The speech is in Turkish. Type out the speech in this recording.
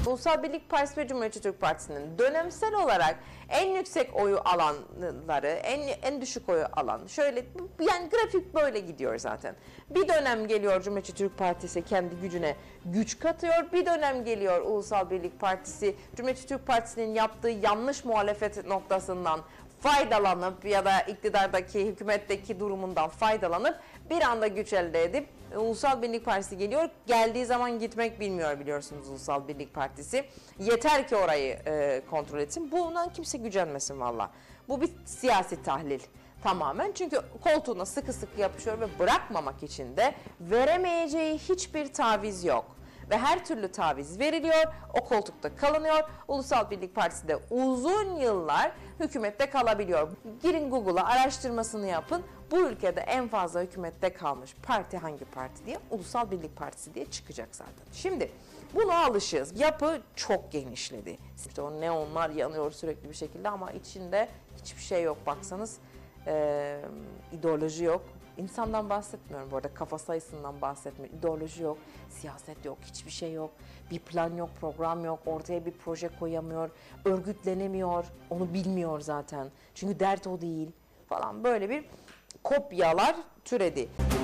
Ulusal Birlik Partisi ve Cumhuriyetçi Türk Partisi'nin dönemsel olarak en yüksek oyu alanları, en düşük oyu alan, şöyle yani grafik böyle gidiyor zaten. Bir dönem geliyor Cumhuriyetçi Türk Partisi kendi gücüne güç katıyor. Bir dönem geliyor Ulusal Birlik Partisi, Cumhuriyetçi Türk Partisi'nin yaptığı yanlış muhalefet noktasından faydalanıp ya da iktidardaki, hükümetteki durumundan faydalanıp bir anda güç elde edip Ulusal Birlik Partisi geliyor. Geldiği zaman gitmek bilmiyor biliyorsunuz Ulusal Birlik Partisi. Yeter ki orayı kontrol etsin. Bundan kimse gücenmesin valla. Bu bir siyasi tahlil tamamen. Çünkü koltuğuna sıkı sıkı yapışıyor ve bırakmamak için de veremeyeceği hiçbir taviz yok. Ve her türlü taviz veriliyor, o koltukta kalınıyor. Ulusal Birlik Partisi de uzun yıllar hükümette kalabiliyor. Girin Google'a araştırmasını yapın. Bu ülkede en fazla hükümette kalmış parti hangi parti diye, Ulusal Birlik Partisi diye çıkacak zaten. Şimdi buna alışığız. Yapı çok genişledi. İşte o neonlar yanıyor sürekli bir şekilde ama içinde hiçbir şey yok baksanız. İdeoloji yok. İnsandan bahsetmiyorum bu arada, kafa sayısından bahsetmiyorum. İdeoloji yok, siyaset yok, hiçbir şey yok. Bir plan yok, program yok, ortaya bir proje koyamıyor, örgütlenemiyor, onu bilmiyor zaten. Çünkü dert o değil falan, böyle bir kopyalar türedi.